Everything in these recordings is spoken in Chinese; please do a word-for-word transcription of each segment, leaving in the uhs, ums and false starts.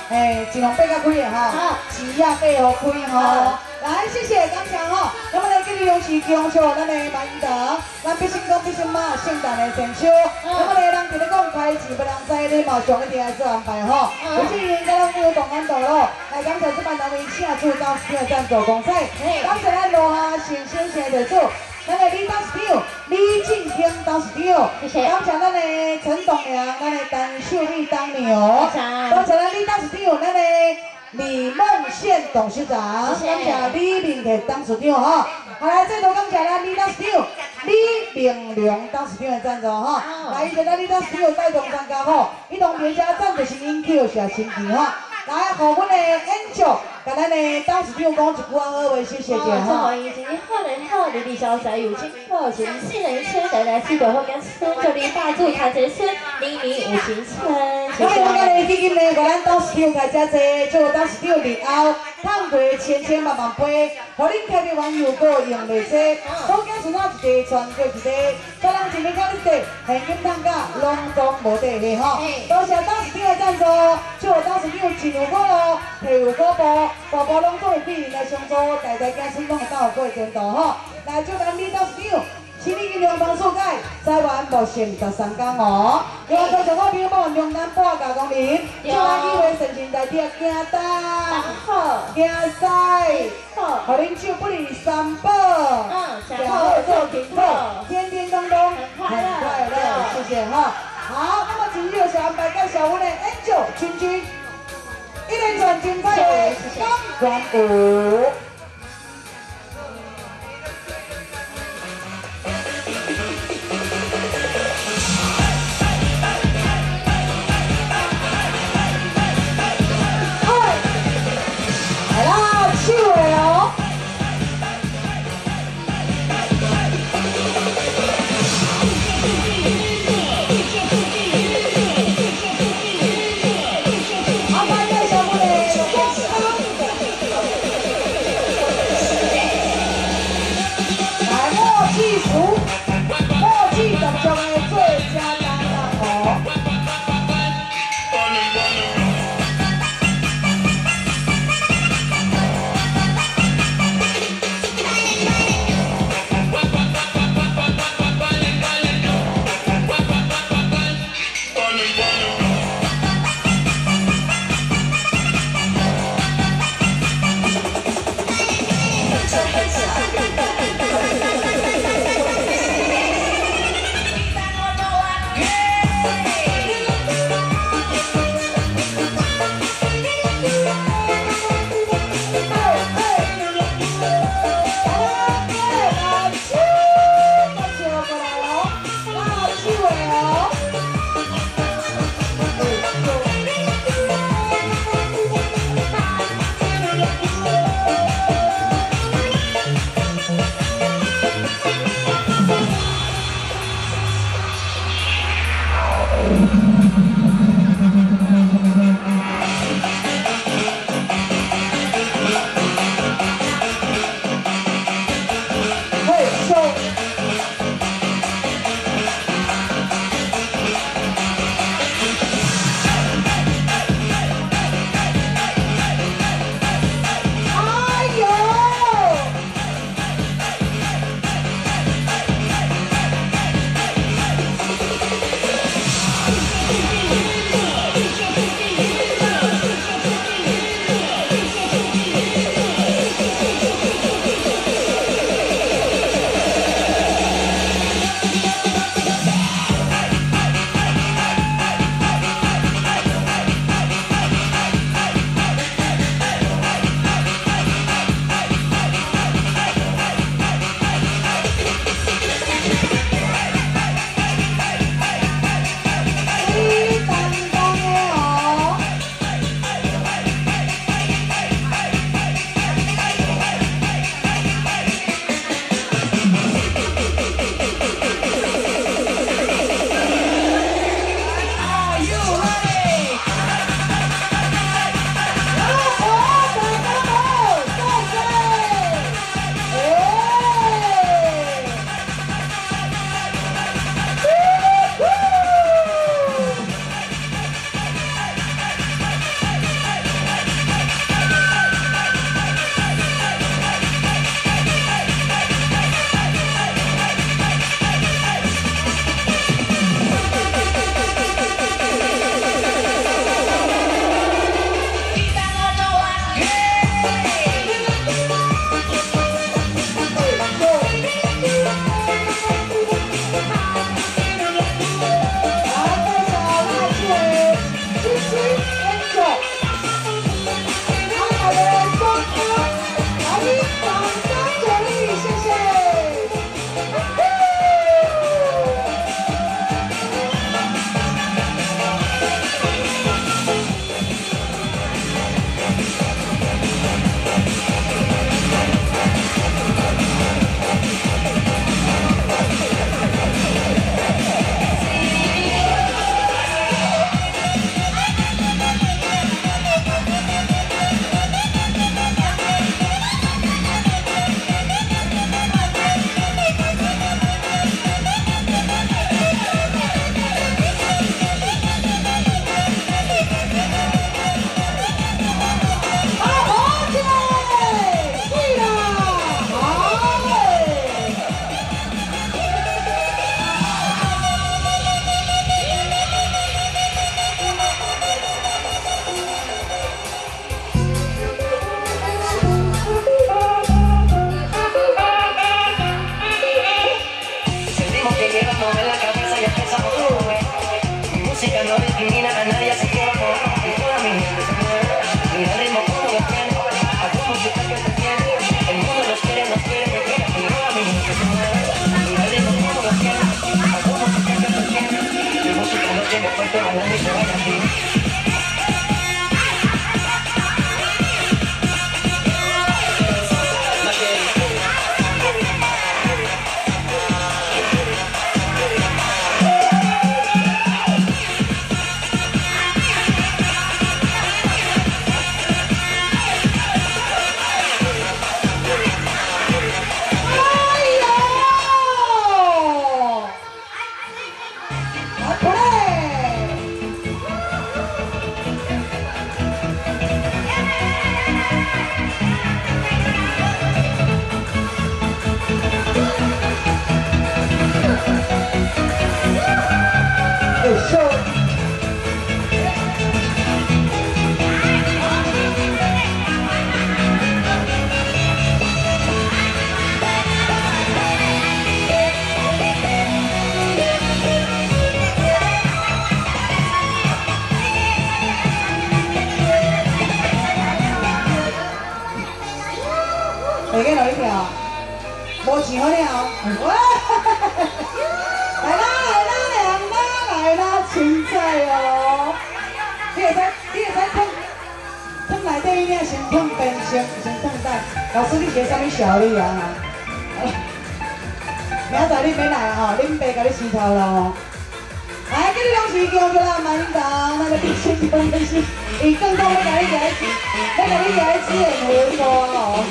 诶，尽量爬较开的哈，钱也爬好开吼。来，谢谢感谢吼，咱们来继续用是恭祝咱的万达，咱必胜公必胜马圣诞的前手，咱们来人伫咧讲开钱不能使，你嘛上一定来做安排吼。有志因甲咱有同安道路，来感谢这班人为请出当时的赞助公司，感谢咱罗下新先生的主。 咱的李董事长李进兴董事长，谢谢。感谢咱的陈栋梁，咱的陈秀丽当牛，感谢咱李董事长，咱的李梦宪董事长，感谢李明铁董事长哈。好来，再度感谢咱李董事长李明良董事长的赞助哈。来，伊就咱李董事长带动参加吼，伊同别家赞助是因扣下新钱哈。来，互阮的 Angel。 甲咱的董事长讲一句好话，谢谢者哈。 祝伊今年好年好，日日消灾有金好，新新人村代代四代好家村，祝你大祝财财村，年年有新春。 我们今日基金呢，甲咱董事长开遮济，祝董事长日后赚过千千万万倍，互恁开的网友个用袂济，好家村啊一地传过一地，咱人一年到一地，现金赚甲拢总无底去吼。多谢董事长的赞助，祝董事长钱有果咯，屁有果报。 宝宝拢做会比人来相助，代代家村拢会到过前途吼。来，祝咱李董事长，新年金龙帮速解，财源无剩十三工哦。另外，多谢我朋友们龙南半价工人，祝咱以后神仙大地行大好，行西好，互恁手不离三宝，嗯，然后做平好，天天当当很快乐，谢谢哈。好，那么今日就安排介绍我们的 Angel 君君。 一连串精彩的钢管舞。哎，来啦，手的哦。 来， 会记落去跳，无钱好了。哇！来啦来啦凉啦来啦，青菜哦！你会使你会使烫烫内底伊领先烫边先先烫蛋。老师你学啥物效率啊？明仔载你免来吼，恁爸甲你洗头咯。哎，今日拢是叫做啦，慢点打，那个第七天的是，伊更讲要甲你来，要甲你来吃的火锅哦。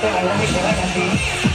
都係揾啲其他近點。